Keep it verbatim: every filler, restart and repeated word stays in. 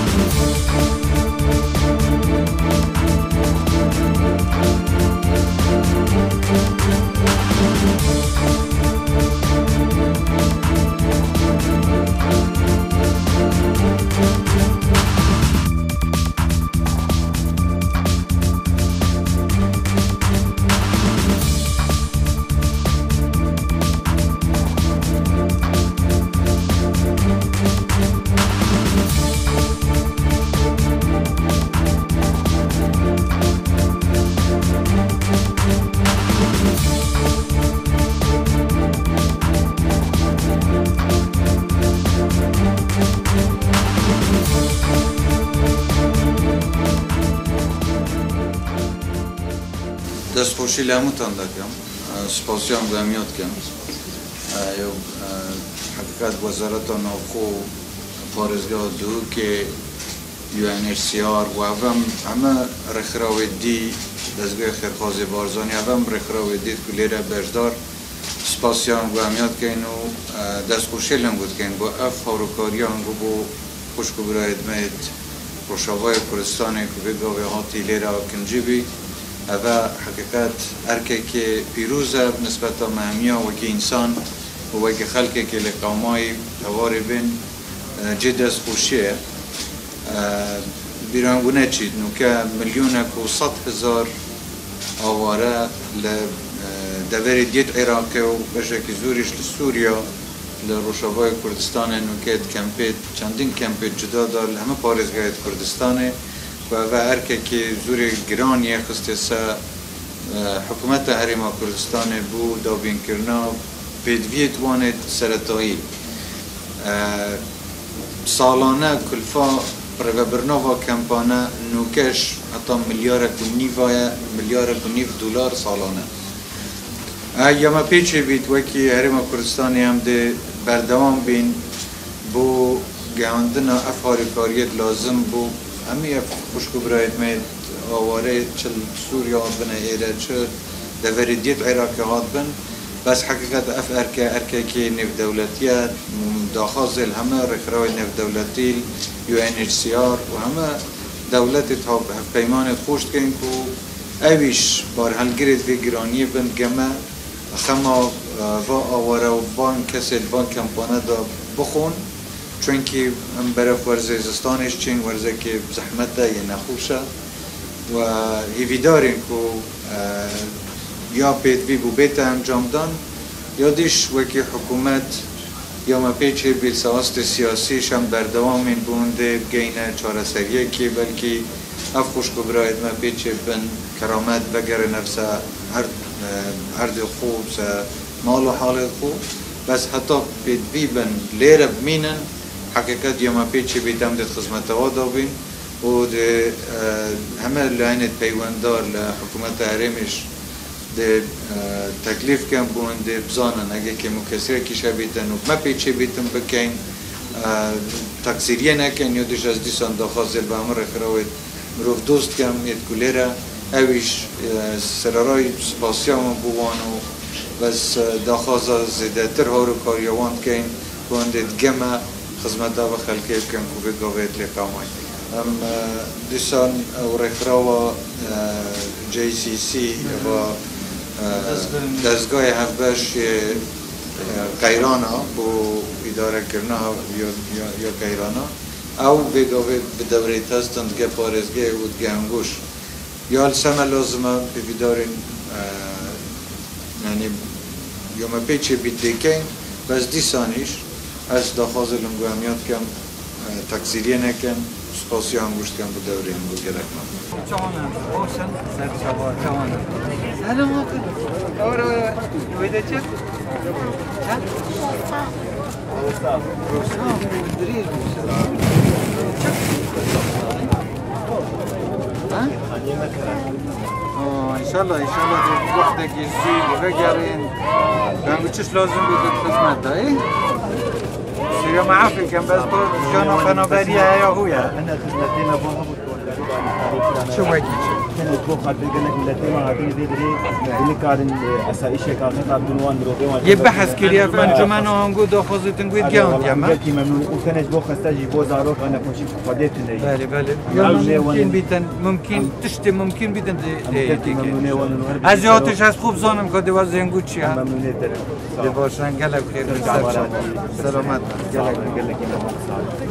دستخوشی لاموتان دکم، سپاسیان گامیات کم. یا حقیقت وزارت ناخو پارزگاه دو که یو ان اچ سی آر و هم همه رخراودی دستگاه خیرخوازی بارزانی هم رخراودی کلیره بجدار سپاسیان گامیات کن و دستخوشی لاموت کن با اف هاروکاریان گو با خوشکو برای ادمیت روشاوای کردستان که بگاوی هاتی لیره کنجیبی هذا حقیقت ارکه که پیروزه نسبت تا مهمیا و که انسان و که خلقه که لقومای هواری بین جد از خوشیه بیرانگونه چید نو که ملیونه که صد هزار آواره لدوری دیت عراقی و بشه که زوریش لسوریا لروشاوای کردستان نو که کمپید چندین کمپید جدا دار همه پارزگاه کردستانه و ارکه که زور گرانی خصوصا حکومت هریما کردستان بو دابین کرنا پیدویت وانت سرطایی سالانه کلفا برای برنامه کمپانه نوکش حتی میلیارد و نیو میلیارد و نیو دلار سالانه. یا ما پیچه بید وکی هریما کردستانی هم ده بردوام بین بو گهاندن افهاری کاریت لازم بو امی خوشکو برایت مید آواره چل سوریا بنا ایره چه دوریدیت عراقی هات بن بس حقیقت اف ارکه ارکه که نف دولتیت داخازل همه رخراوی نف دولتی یو ان اچ سی آر و همه دولت تا پیمان خوشت کن که اویش بار هلگرید وی گرانی بن گمه خما و آواره و بان کسی بان کمپانه دا بخون چون که برای ورزه زستانش چین ورزه که زحمت ده یه نخوشه و هیویدارین که یا پیدوی بو بیت انجام دان یا دیش وکی حکومت یا ما پیچه بیل سواست سیاسیش هم بردوام این بونده بگینه چاره سریه که بلکه اف خوشکو براید ما پیچه بن کرامت بگره نفسه عرض خوب مال و حال خوب بس حتی پیدوی بن لیر بمینن حقیقت یا ما پیچه بیدم دید خدمت ها دابین و ده همه لعنت پیوندار لحکومت حریمش ده تکلیف کن بون ده بزانن اگه که مکسره کشه بیتن و ما پیچه بیتن بکن تقصیریه نکن یا دیش از دیسان داخازل به همه رخراوید مروف دوست کم ید کلیره اویش سرارای سپاسیام بوانو بس داخازا زیده تر هارو کاریوان کن بونده گمه خدمت ها و خلقه بکن که بگاوید لقامای هم دیسان او رخراو جی سی سی و دستگاه هفبش قیران ها بو اداره کرنا یا قیران ها او بگاوید بدوریت هستند که پارزگه و دگه انگوش یا السمه لازمه ببیدارین یعنی یا ما پیچه بیدکن بس دیسانیش از داخاز لنگوهمیات کم تقصیریه نکن سپاسی انگوشت کم به دوره هم بود گرک من چوانم باشن سر شبا چوانم سلام آقا آره ویده چه؟ چه؟ روستا روستا دریر روستا ها؟ انشالله انشالله وقتی که زوی بگرین بهم چش لازم بود خدمت دایی؟ یا معافی کن بس تو جانا فناوری یا هویا انا خدمتنا بوها شو وکی كانت بوخات بيقول لك ملتين هاتين بيدري اللي كان اسايش كان قاعد بنوان دروبي يبحث كريا فانجمان هنگو داخوزت نگوید گیان یا ما قلت ممنون وكانت بوخ استاجي بوزاروك انا كنت فديت لي بله بله یا ممکن بیتن ممکن تشتی ممکن بیتن از یادش از خوب زانم که دیواز زنگو چی هم ممنونيت دیواشن گلک خیر سلامت گلک قال لك